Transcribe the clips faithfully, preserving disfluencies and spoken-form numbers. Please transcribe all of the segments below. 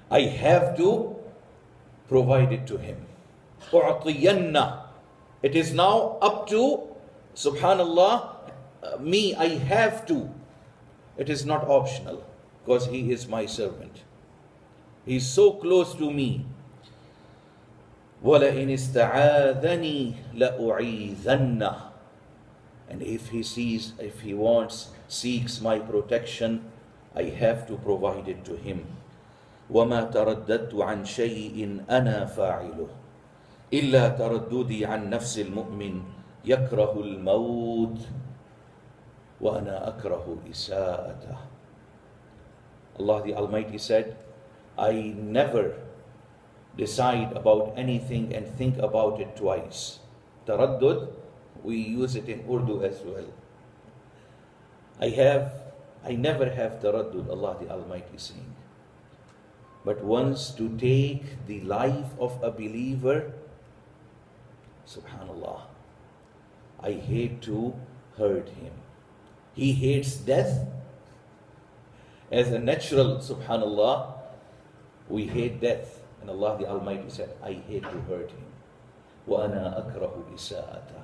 I have to provide it to him. أُعْطِيَنَّ. It is now up to, subhanallah, uh, me, I have to. It is not optional, because he is my servant. He is so close to me. وَلَئِنِ اسْتَعَاذَنِي لَأُعِيذَنَّ. And if he sees, if he wants, seeks my protection, I have to provide it to him. وَمَا تَرَدَّدْتُ عَنْ شَيْءٍ أَنَا فَاعِلُهُ إِلَّا تَرَدُّدِي عَنْ نَفْسِ الْمُؤْمِنِ يَكْرَهُ الْمَوْتِ وَأَنَا أَكْرَهُ إِسَاءَتَهُ. Allah the Almighty said, I never decide about anything and think about it twice. Taraddud, we use it in Urdu as well. I have, I never have taraddud, Allah the Almighty saying. But once to take the life of a believer, subhanallah, I hate to hurt him. He hates death. As a natural, subhanallah, we hate death. And Allah the Almighty said, I hate to hurt him. وَأَنَا أَكْرَهُ إِسَاءَتَهُ.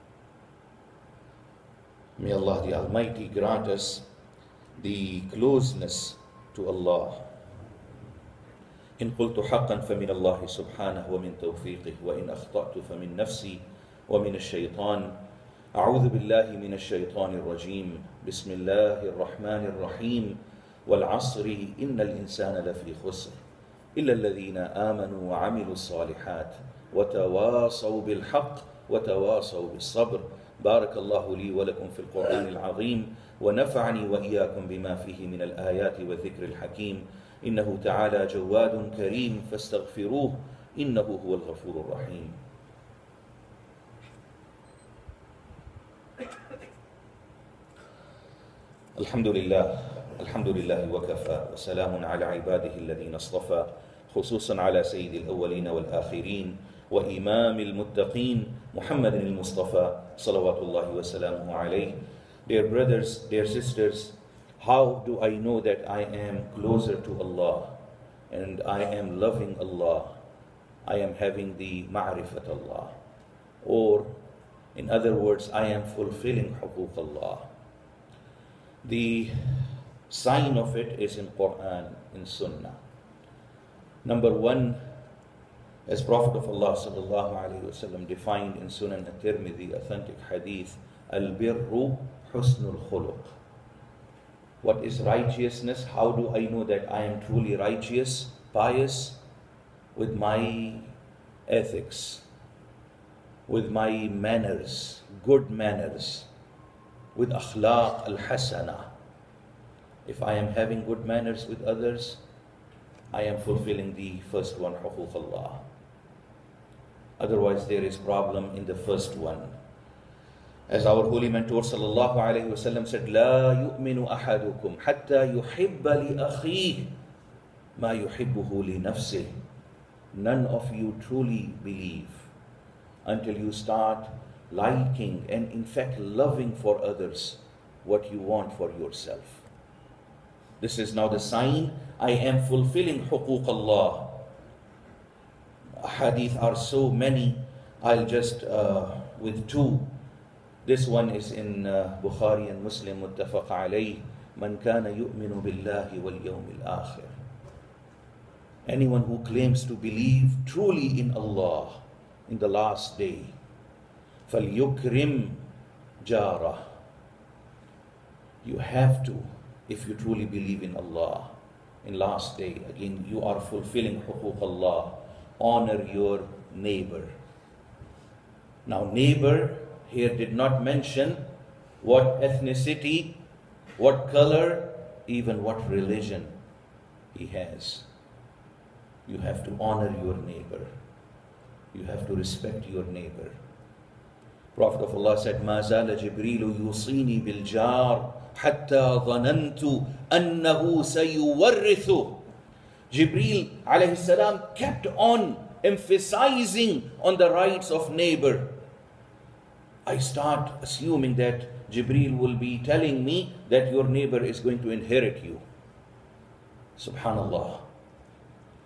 May Allah the Almighty grant us the closeness to Allah. إن قلت حقا فمن الله سبحانه ومن توفيقه وإن أخطأت فمن نفسي ومن الشيطان. أعوذ بالله من الشيطان الرجيم. بسم الله الرحمن الرحيم. والعصر إن الإنسان لفي خسر إلا الذين آمنوا وعملوا الصالحات وتواصوا بالحق وتواصوا بالصبر. بارك الله لي ولكم في القرآن العظيم ونفعني وإياكم بما فيه من الآيات والذكر الحكيم. إنه تعالى جواد كريم فاستغفروه إنه هو الغفور الرحيم. الحمد لله الحمد لله وكفى وسلام على عباده الذين اصطفى خصوصا على سيد الأولين والآخرين وإمام المتقين محمد المصطفى صلوات الله وسلامه عليه. Dear brothers, dear sisters, how do I know that I am closer to Allah and I am loving Allah? I am having the ma'rifat Allah. Or in other words, I am fulfilling huquq Allah. The sign of it is in Quran, in Sunnah. Number one, as Prophet of Allah sallallahu alaihi wasallam defined in Sunan at-Tirmidhi, authentic hadith, al-birru husnul khuluq. What is righteousness? How do I know that I am truly righteous, pious? With my ethics, with my manners, good manners, with akhlaq al-hasana. If I am having good manners with others, I am fulfilling the first one, huquq Allah. Otherwise there is problem in the first one. As our holy mentor sallallahu alayhi wa sallam said, لا يؤمن أحدكم حتى يحب لأخيه ما يحبه لنفسه. None of you truly believe until you start liking and in fact loving for others what you want for yourself. This is now the sign I am fulfilling huquq Allah. Hadith are so many, I'll just uh, with two. This one is in uh, Bukhari and Muslim, muttafaq alayh. Man kana yu'minu billahi wal yawmil akhir. Anyone who claims to believe truly in Allah in the last day, فَلْيُكْرِمْ جَارَهُ. You have to, if you truly believe in Allah, in last day, again, you are fulfilling huquq Allah. Honor your neighbor. Now, neighbor here did not mention what ethnicity, what color, even what religion he has. You have to honor your neighbor. You have to respect your neighbor. Prophet of Allah said, مَا زَالَ جِبْرِيلُ يُوصِينِي بِالْجَارِ حَتَّى ظَنَنْتُ أَنَّهُ سَيُوَرِّثُ. Jibreel alayhi salam kept on emphasizing on the rights of neighbor. I start assuming that Jibreel will be telling me that your neighbor is going to inherit you. Subhanallah.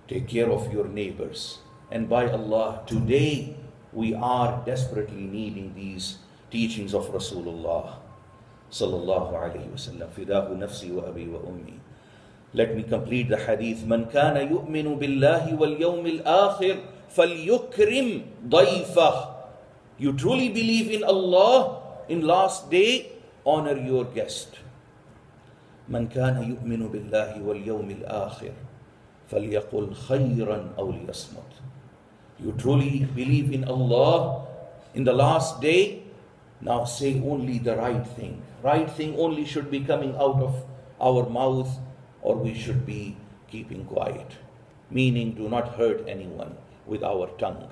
Take care of your neighbors. And by Allah, today we are desperately needing these teachings of Rasulullah sallallahu alayhi wa sallam. Fidahu nafsi wa abi wa ummi. Let me complete the hadith. Man kana yu'minu billahi wal yawmil akhir falyukrim dayfah. You truly believe in Allah, in last day, honor your guest. Man kana yu'minu billahi wal yawmil akhir falyaqul khayran aw liyasmut. You truly believe in Allah, in the last day, now say only the right thing. Right thing only should be coming out of our mouth, or we should be keeping quiet. Meaning, do not hurt anyone with our tongue.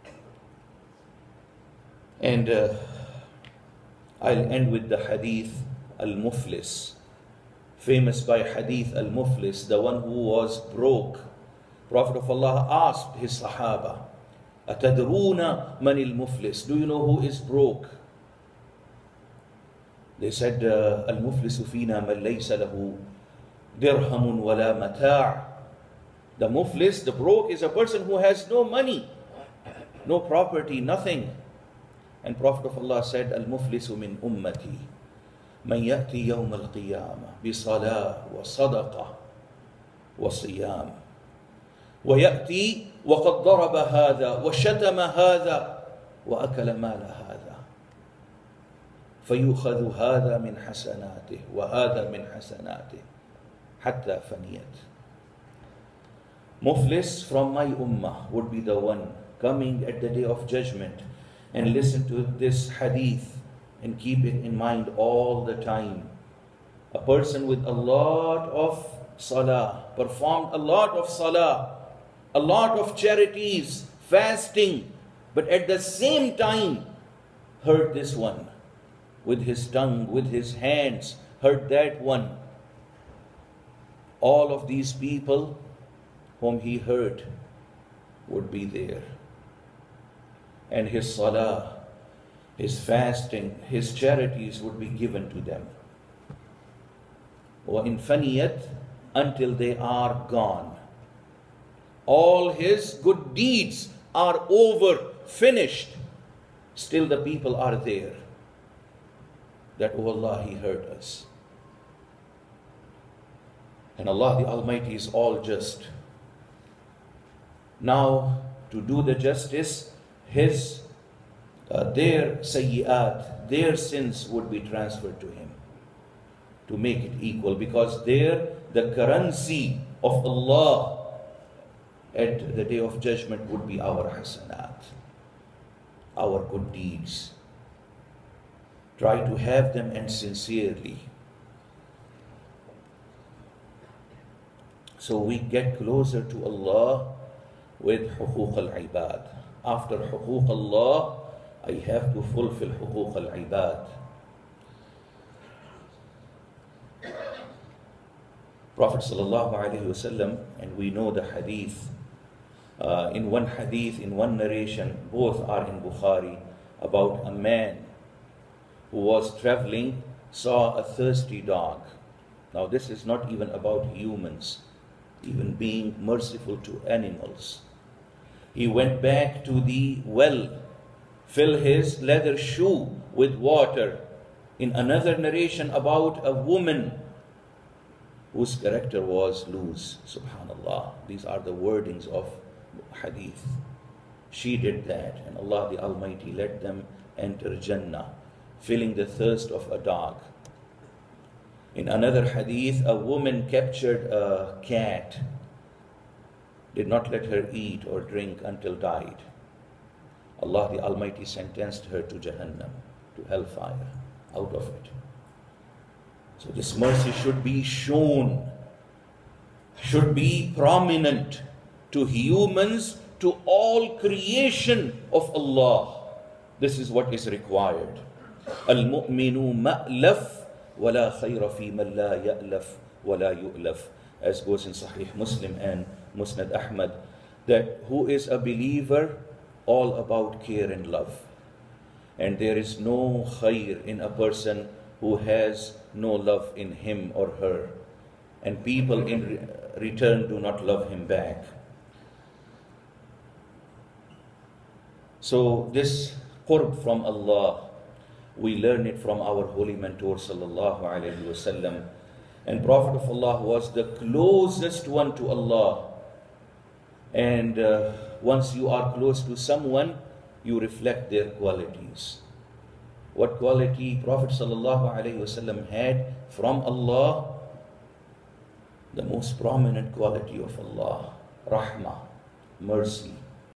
And uh, I'll end with the hadith al-Muflis. Famous by hadith al-Muflis, the one who was broke. Prophet of Allah asked his Sahaba, Atadruna man al-Muflis? Do you know who is broke? They said, Al-Muflisu fina man laysa lahu dirhamun wala mata'. The Muflis, the broke, is a person who has no money, no property, nothing. And Prophet of Allah said, Al-Muflisu min ummati man ya'ti yawm al-qiyamah bi salah wa sadaqah wa siyam wa ya'ti wa qad daraba hadha wa shatama hadha wa akala mala hadha. فيؤخذ هذا من حسناته وهذا من حسناته حتى فنيت. Muflis from my ummah would be the one coming at the day of judgment, and listen to this hadith and keep it in mind all the time. A person with a lot of salah, performed a lot of salah, a lot of charities, fasting, but at the same time hurt this one with his tongue, with his hands, hurt that one. All of these people whom he hurt would be there. And his salah, his fasting, his charities would be given to them. وَإِنْ فَنِيَتْ, until they are gone. All his good deeds are over, finished. Still the people are there. That, oh Allah, he hurt us. And Allah the Almighty is all just. Now, to do the justice, his, uh, their sayyi'at, their sins would be transferred to him, to make it equal, because there the currency of Allah at the day of judgment would be our hasanat, our good deeds. Try to have them, and sincerely. So we get closer to Allah with huquq al-ibad. After huquq Allah, I have to fulfill huquq al-ibad. Prophet sallallahu alaihi wasallam, and we know the hadith, uh, in one hadith, in one narration, both are in Bukhari, about a man who was traveling, saw a thirsty dog. Now this is not even about humans, even being merciful to animals. He went back to the well, filled his leather shoe with water. In another narration about a woman whose character was loose. Subhanallah. These are the wordings of hadith. She did that, and Allah the Almighty let them enter Jannah, feeling the thirst of a dog. In another hadith, a woman captured a cat, did not let her eat or drink until died. Allah the Almighty sentenced her to Jahannam, to hellfire, out of it. So this mercy should be shown, should be prominent to humans, to all creation of Allah. This is what is required. Al-mu'minu ma'laf wa la khayra fi man la ya'laf wa la yu'laf, as goes in Sahih Muslim and Musnad Ahmad, that who is a believer, all about care and love. And there is no khayr in a person who has no love in him or her, and people in return do not love him back. So this qurb from Allah, we learn it from our holy mentor sallallahu alaihi wasallam. And Prophet of Allah was the closest one to Allah. And uh, once you are close to someone, you reflect their qualities. What quality Prophet sallallahu alaihi wasallam had from Allah? The most prominent quality of Allah, rahmah, mercy.